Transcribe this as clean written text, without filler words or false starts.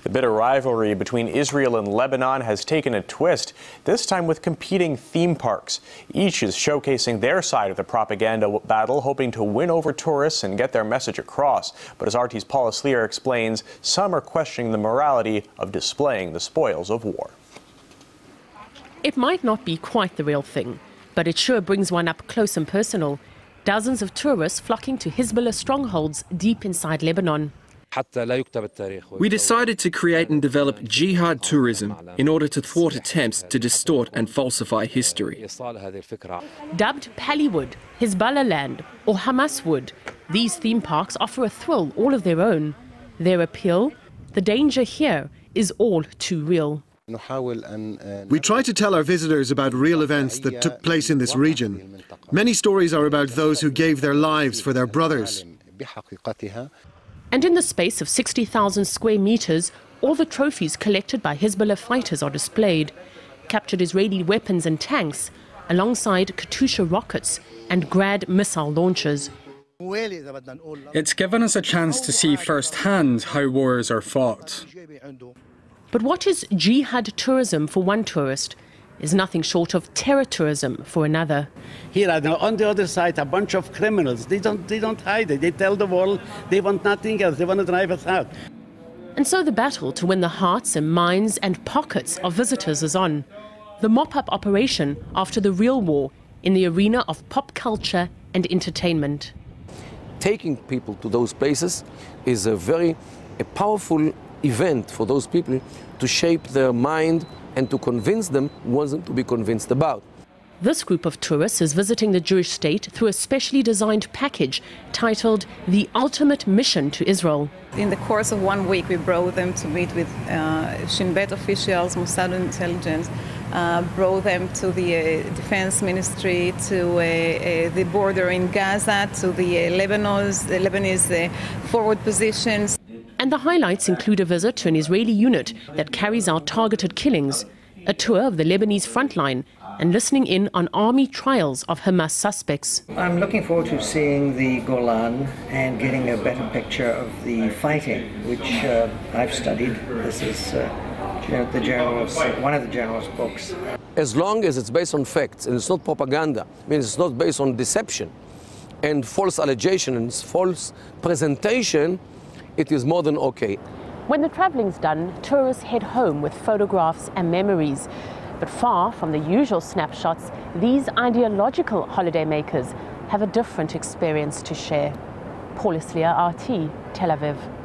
The bitter rivalry between Israel and Lebanon has taken a twist, this time with competing theme parks. Each is showcasing their side of the propaganda battle, hoping to win over tourists and get their message across. But as RT's Paula Slier explains, some are questioning the morality of displaying the spoils of war. It might not be quite the real thing, but it sure brings one up close and personal. Dozens of tourists flocking to Hezbollah strongholds deep inside Lebanon. We decided to create and develop jihad tourism in order to thwart attempts to distort and falsify history. Dubbed Palestine, Hezbollah land, or Hamaswood, these theme parks offer a thrill all of their own. Their appeal? The danger here is all too real. We try to tell our visitors about real events that took place in this region. Many stories are about those who gave their lives for their brothers. And in the space of 60,000 square meters, all the trophies collected by Hezbollah fighters are displayed. Captured Israeli weapons and tanks, alongside Katyusha rockets and Grad missile launchers. It's given us a chance to see firsthand how wars are fought. But what is jihad tourism for one tourist is nothing short of terror tourism for another. Here on the other side, a bunch of criminals. They don't hide it. They tell the world they want nothing else. They want to drive us out. And so the battle to win the hearts and minds and pockets of visitors is on. The mop-up operation after the real war in the arena of pop culture and entertainment. Taking people to those places is a powerful event for those people to shape their mind and to convince them what them to be convinced about. This group of tourists is visiting the Jewish state through a specially designed package titled The Ultimate Mission to Israel. In the course of 1 week, we brought them to meet with Shin Bet officials, Mossad intelligence, brought them to the defense ministry, to the border in Gaza, to the Lebanese forward positions. And the highlights include a visit to an Israeli unit that carries out targeted killings, a tour of the Lebanese front line, and listening in on army trials of Hamas suspects. I'm looking forward to seeing the Golan and getting a better picture of the fighting, which I've studied. This is one of the general's books. As long as it's based on facts and it's not propaganda, means it's not based on deception and false allegation and false presentation, it is more than okay. When the traveling's done, tourists head home with photographs and memories. But far from the usual snapshots, these ideological holidaymakers have a different experience to share. Paula Slier, RT, Tel Aviv.